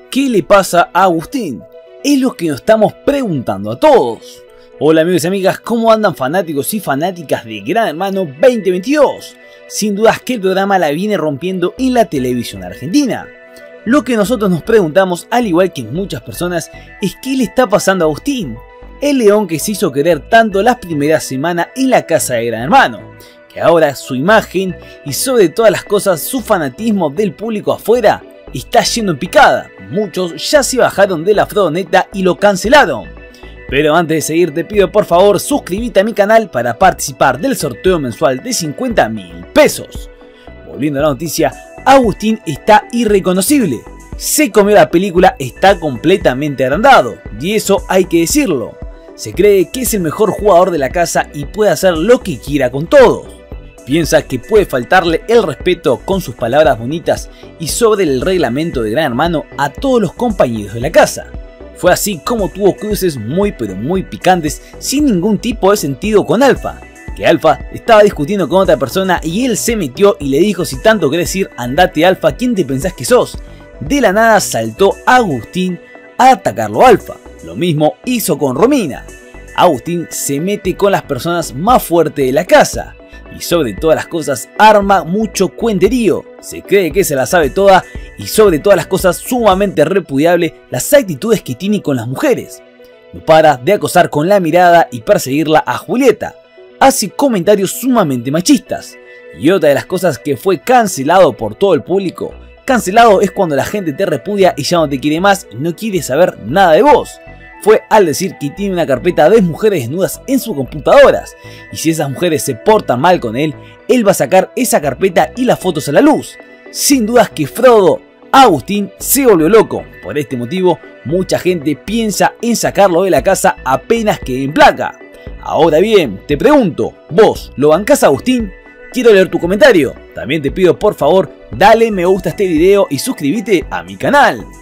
¿Qué le pasa a Agustín? Es lo que nos estamos preguntando a todos. Hola amigos y amigas, ¿cómo andan fanáticos y fanáticas de Gran Hermano 2022? Sin dudas que el programa la viene rompiendo en la televisión argentina. Lo que nosotros nos preguntamos, al igual que muchas personas, es ¿qué le está pasando a Agustín? El león que se hizo querer tanto las primeras semanas en la casa de Gran Hermano, que ahora su imagen y sobre todas las cosas su fanatismo del público afuera está yendo en picada. Muchos ya se bajaron de la frodoneta y lo cancelaron. Pero antes de seguir te pido por favor suscríbete a mi canal para participar del sorteo mensual de 50.000 pesos. Volviendo a la noticia, Agustín está irreconocible. Se comió la película, está completamente agrandado, y eso hay que decirlo. Se cree que es el mejor jugador de la casa y puede hacer lo que quiera con todos. Piensa que puede faltarle el respeto con sus palabras bonitas y sobre el reglamento de Gran Hermano a todos los compañeros de la casa. Fue así como tuvo cruces muy picantes sin ningún tipo de sentido con Alfa. Que Alfa estaba discutiendo con otra persona y él se metió y le dijo: si tanto querés ir, andate Alfa, ¿quién te pensás que sos? De la nada saltó Agustín a atacarlo a Alfa. Lo mismo hizo con Romina. Agustín se mete con las personas más fuertes de la casa. Y sobre todas las cosas arma mucho cuenterío, se cree que se la sabe toda y sobre todas las cosas sumamente repudiable las actitudes que tiene con las mujeres. No para de acosar con la mirada y perseguirla a Julieta, hace comentarios sumamente machistas. Y otra de las cosas que fue cancelado por todo el público, cancelado es cuando la gente te repudia y ya no te quiere más y no quiere saber nada de vos. Fue al decir que tiene una carpeta de mujeres desnudas en sus computadoras y si esas mujeres se portan mal con él va a sacar esa carpeta y las fotos a la luz. Sin dudas que Frodo, Agustín se volvió loco. Por este motivo mucha gente piensa en sacarlo de la casa apenas quede en placa. Ahora bien, te pregunto, ¿vos lo bancás a Agustín? Quiero leer tu comentario. También te pido por favor dale me gusta a este video y suscríbete a mi canal.